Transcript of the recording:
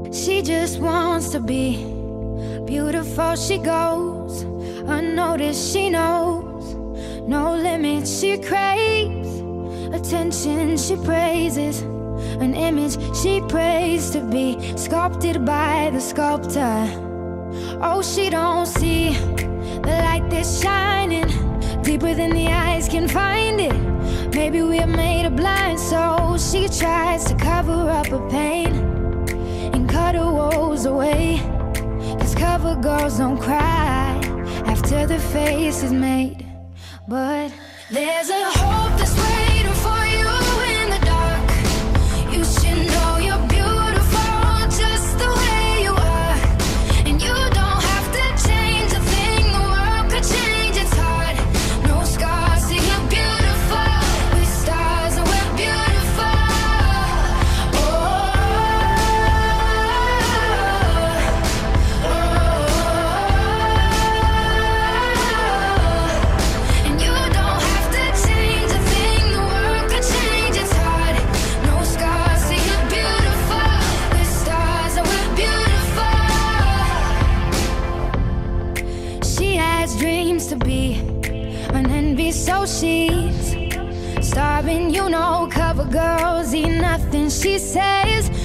She just wants to be beautiful. She goes unnoticed. She knows no limits. She craves attention. She praises an image she prays to be sculpted by the sculptor. Oh, she don't see the light that's shining deeper than the eyes can find it. Maybe we're made of blind, so she tries to cover up her pain and cut her woes away. 'Cause cover girls don't cry after the face is made. But there's a hope that's waiting for you in the dark. You should know you're beautiful just the way you are. And you don't have to change a thing, the world could change its heart. No scars, see you're beautiful. We're stars and we're beautiful. And you don't have to change a thing, the world could change its heart. No scars, see you're beautiful. We're stars and we're beautiful. She has dreams to be an envy, so she's starving. You know, cover girls eat nothing. She says